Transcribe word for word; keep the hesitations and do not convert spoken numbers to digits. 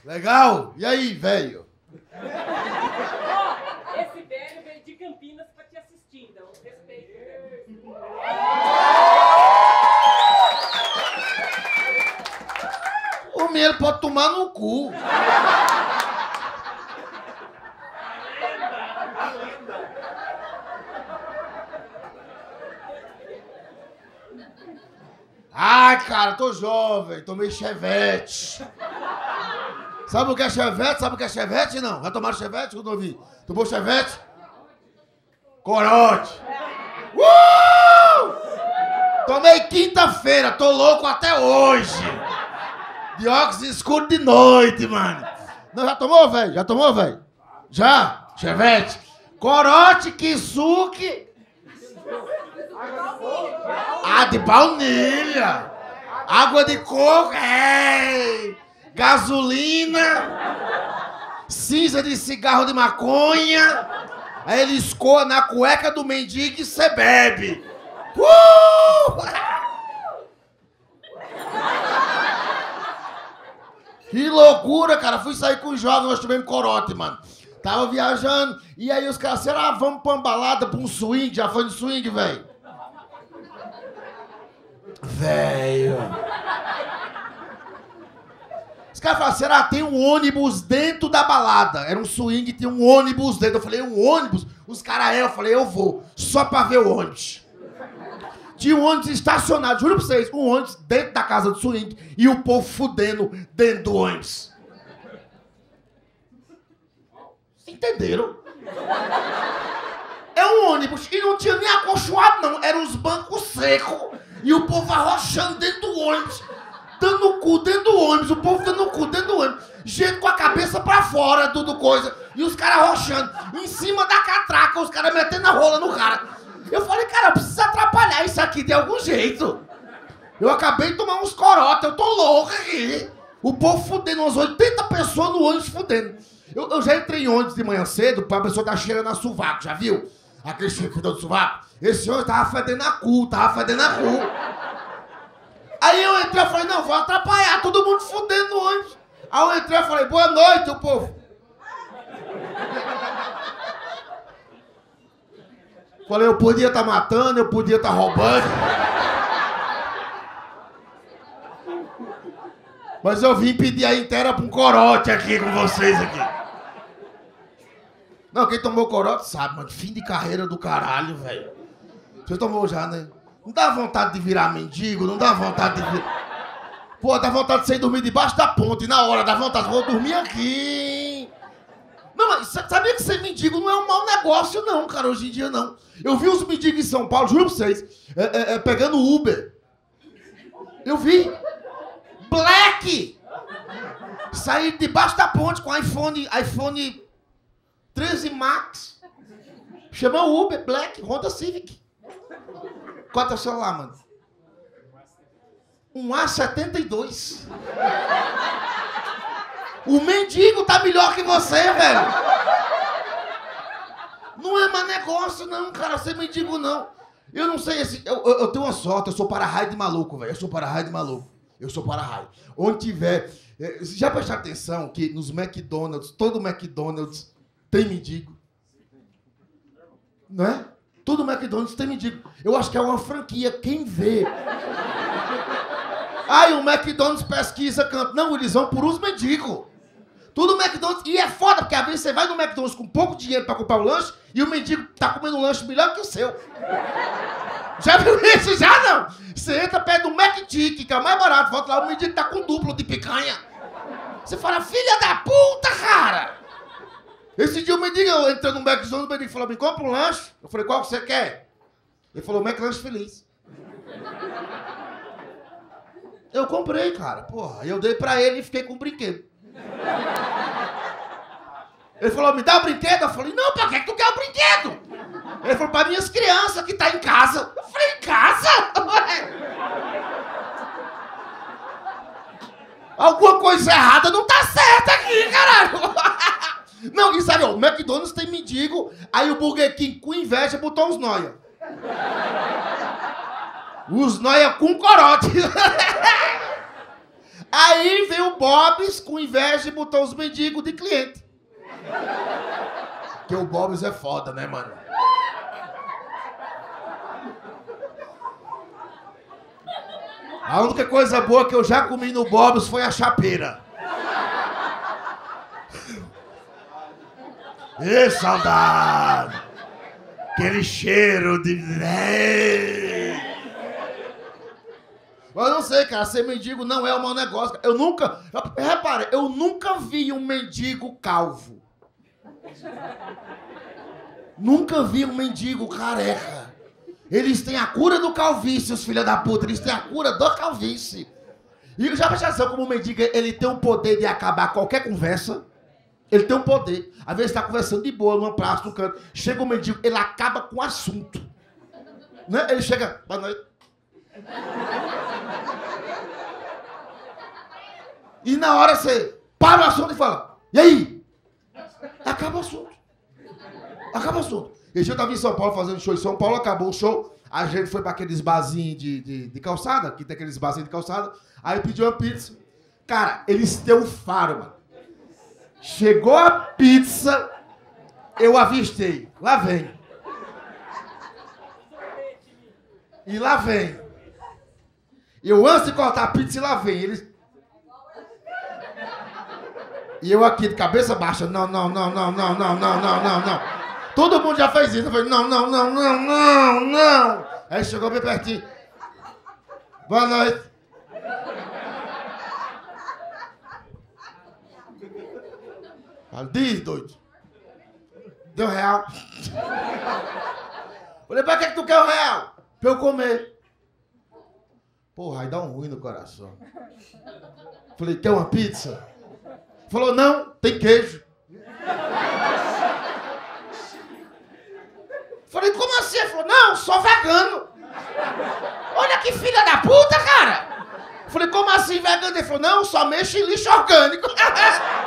Legal? E aí, velho? Ó, esse velho veio de Campinas pra te assistir, então respeito. O menino pode tomar no cu. Ai, cara, tô jovem, tomei chevette. Sabe o que é chevette? Sabe o que é chevette? Não. Já tomaram chevette? Eu não ouvi. Tomou chevette? Corote. Uh! Tomei quinta-feira, tô louco até hoje. De óculos escuro de noite, mano. Não, já tomou, velho? Já tomou, velho? Já? Chevette. Corote, Kisuke. Ah, de baunilha. Água de coco. É. Gasolina. Cinza de cigarro de maconha. Aí ele escoa na cueca do mendigo e cê bebe. Uh! Que loucura, cara. Fui sair com os jovens, nós tivemos corote, mano. Tava viajando. E aí os caras, será, vamos pra uma balada, pra um swing? Já foi no swing, velho? Velho. Os caras falaram, será, tem um ônibus dentro da balada. Era um swing, tinha um ônibus dentro. Eu falei, um ônibus? Os caras, é, eu falei, eu vou. Só pra ver o ônibus. Tinha um ônibus estacionado, juro pra vocês, um ônibus dentro da casa do swing e o povo fudendo dentro do ônibus. Entenderam? É um ônibus e não tinha nem acolchoado, não. Eram os bancos secos e o povo arrochando dentro do ônibus, dando o cu dentro do ônibus, o povo dando o cu dentro do ônibus, gente com a cabeça pra fora, tudo coisa, e os caras arrochando em cima da catraca, os caras metendo a rola no cara. Eu falei, cara, eu preciso atrapalhar isso aqui de algum jeito. Eu acabei de tomar uns corotas, eu tô louco aqui. O povo fudendo, umas oitenta pessoas no ônibus fudendo. Eu, eu já entrei em ônibus de manhã cedo pra pessoa dar cheirando a sovaco, já viu? Aquele cheiro do sovaco. Esse ônibus tava fedendo a cu, tava fedendo a cu. Aí eu entrei e falei, não, vou atrapalhar, todo mundo fudendo no ônibus. Aí eu entrei e falei, boa noite, o povo. Falei, eu podia estar matando, eu podia estar roubando. Mas eu vim pedir a inteira pra um corote aqui com vocês aqui. Não, quem tomou corote sabe, mano. Fim de carreira do caralho, velho. Você tomou já, né? Não dá vontade de virar mendigo, não dá vontade de virar... Pô, dá vontade de sair dormir debaixo da ponte, na hora, dá vontade, vou dormir aqui. Não, mas sabia que ser mendigo não é um mau negócio, não, cara, hoje em dia, não. Eu vi os mendigos em São Paulo, juro pra vocês, é, é, é, pegando Uber. Eu vi. Black! Sair debaixo da ponte com iPhone, iPhone treze Max. Chama Uber, Black, Honda Civic. Qual é o celular, mano? Um A setenta e dois. O mendigo tá melhor que você, velho. Não é mais negócio, não, cara. Ser mendigo, não. Eu não sei, esse, eu, eu, eu tenho uma sorte, eu sou para-raio de maluco, velho. Eu sou para-raio de maluco. Eu sou para-raio. Onde tiver... É, já prestaram atenção que nos McDonald's, todo McDonald's tem mendigo? Não é? Todo McDonald's tem mendigo. Eu acho que é uma franquia. Quem vê? Ai, o McDonald's pesquisa canto. Não, eles vão por os mendigos. Tudo McDonald's. E é foda, porque às vezes você vai no McDonald's com pouco dinheiro pra comprar o lanche e o mendigo tá comendo um lanche melhor que o seu. Já viu isso? Já não? Você entra perto do McDick, que é o mais barato, volta lá, o mendigo tá com duplo de picanha. Você fala, filha da puta, cara! Esse dia o mendigo, eu entrei no McDonald's, o mendigo falou, me compra um lanche. Eu falei, qual que você quer? Ele falou, McLanche Feliz. Eu comprei, cara, porra. Eu dei pra ele e fiquei com o brinquedo. Ele falou, me dá o brinquedo? Eu falei, não, pra que tu quer o brinquedo? Ele falou, pra minhas crianças que tá em casa. Eu falei, em casa? Alguma coisa errada não tá certa aqui, caralho. Não, e sabe, ó, o McDonald's tem mendigo, aí o Burger King, com inveja, botou os noia. Os noia com corote. Aí veio o Bob's com inveja e botou os mendigos de cliente. Porque o Bob's é foda, né, mano? A única coisa boa que eu já comi no Bob's foi a chapeira. Ê, saudade! Aquele cheiro de... Mas eu não sei, cara, ser mendigo não é o meu negócio. Eu nunca... Repare, eu nunca vi um mendigo calvo. Nunca vi um mendigo careca. Eles têm a cura do calvície, os filhos da puta. Eles têm a cura do calvície. E já presta atenção como o mendigo, ele tem o poder de acabar qualquer conversa. Ele tem um poder. Às vezes está conversando de boa, numa praça, num canto. Chega o mendigo, ele acaba com o assunto. Né? Ele chega... Boa noite. E na hora você para o assunto e fala, e aí? Acaba o assunto. Acaba o assunto. Esse dia eu estava em São Paulo fazendo show em São Paulo, acabou o show, a gente foi para aqueles barzinhos de, de, de calçada, que tem aqueles barzinhos de calçada, aí pediu uma pizza. Cara, eles têm um faro, mano. Chegou a pizza, eu avistei. Lá vem. E lá vem. Eu antes de cortar a pizza e lá vem. Eles... E eu aqui de cabeça baixa. Não, não, não, não, não, não, não, não, não, não. Todo mundo já fez isso. Eu falei, não, não, não, não, não, não. Aí chegou bem pertinho. Boa noite. Diz, doido. Deu real. Falei, pra que, que tu quer o real? Pra eu comer. Porra, aí dá um ruim no coração. Falei, quer uma pizza? Falou, não, tem queijo. Falei, como assim? Ele falou, não, sou vegano. Olha que filha da puta, cara. Falei, como assim vegano? Ele falou, não, só mexo em lixo orgânico.